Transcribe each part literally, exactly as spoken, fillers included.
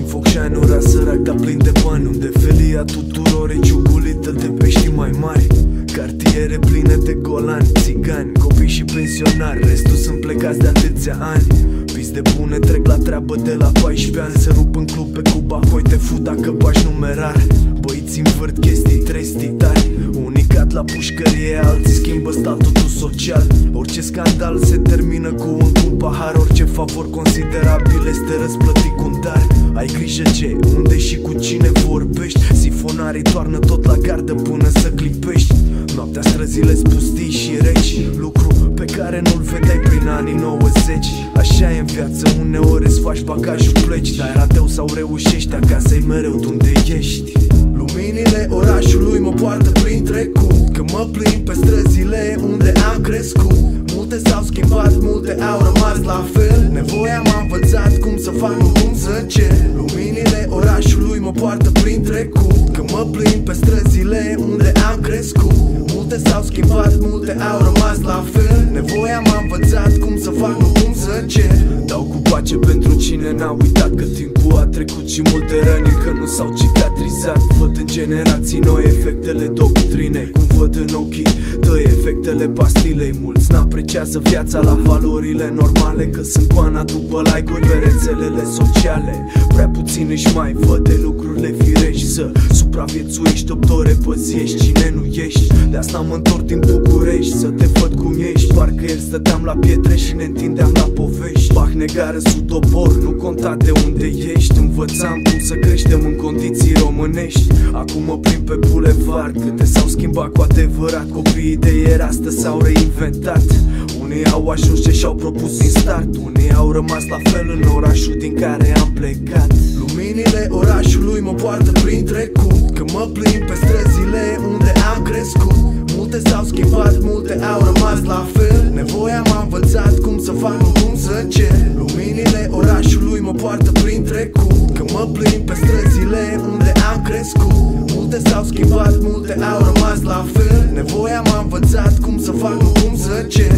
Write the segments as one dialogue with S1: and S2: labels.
S1: Focșani, ora sărac, dar plin de bani, unde felia tuturor e ciugulită de pești mai mari. Cartiere pline de golani, țigani, copii și pensionari, restul sunt plecați de atâția ani. Vis de bune trec la treabă de la paisprezece ani, se rup în club pe Cuba, apoi te fut dacă bași numerar. Băiți învârt chestii tresti tari, unii cad la pușcărie, alții schimbă statutul social. Orice scandal se termină cu un, un pahar, orice favor considerabil este răsplătit cu un dar. Ai grijă ce, unde și cu cine vorbești, sifonarii toarnă tot la gardă până să clipești. Noaptea străzile spustii și reci, lucru pe care nu-l vedeai prin anii nouăzeci. Așa e în viață, uneori îți faci bagajul, pleci, dar rateu sau reușești, acasă-i mereu de unde ești. Luminile orașului mă poartă prin trecut, că mă plimb pe străzile unde am crescut. Multe s-au schimbat, multe au rămas la fel. Nevoia m-a învățat cum să fac, nu cum să cer. Luminile orașului mă poartă prin trecut, că mă plimb pe străzile unde am crescut. Multe s-au schimbat, multe au rămas la fel. Nevoia m-a învățat cum să fac, nu cum să cer. Dau cu pace pentru cine n-a uitat că timpul a trecut și multe răni că nu s-au cicatrizat. Văd în generații noi efectele doctrinei, cum văd în ochii tăi efectele pastilei. Mulți n-apreciază viața la valorile normale, că sunt coana după like-uri pe rețelele sociale. Prea puțin își mai văd de lucrurile firești, să supraviețuiești opt ore păziești cine nu ești. De asta mă întorc din București să te văd cum ești. Parcă ieri stăteam la pietre și ne întindeam la povești. Bach negară sub topor, nu conta de unde ești. Învățam cum să creștem în condiții românești. Acum mă plimb pe bulevard, câte s-au schimbat cu adevărat. Copiii de ieri astăzi s-au reinventat. Unii au ajuns ce și-au propus din start, unii au rămas la fel în orașul din care am plecat. Luminile orașului mă poartă prin trecut, că mă plimb pe străzile unde am crescut. Multe s-au schimbat, multe au rămas la fel. Nevoia m-a învățat cum să fac, nu cum să cer. Luminile orașului mă poartă prin trecut, că mă plimb pe străzile unde am crescut. Multe s-au schimbat, multe au rămas la fel. Nevoia m-a învățat cum să fac, nu cum să cer.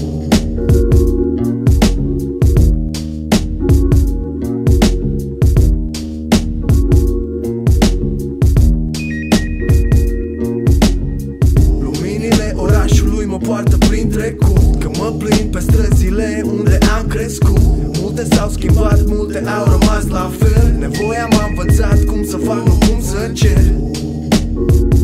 S1: Mă poartă prin trecut, că mă plimb pe străzile unde am crescut. Multe s-au schimbat, multe au rămas la fel. Nevoia m-a învățat cum să fac, nu cum să cer.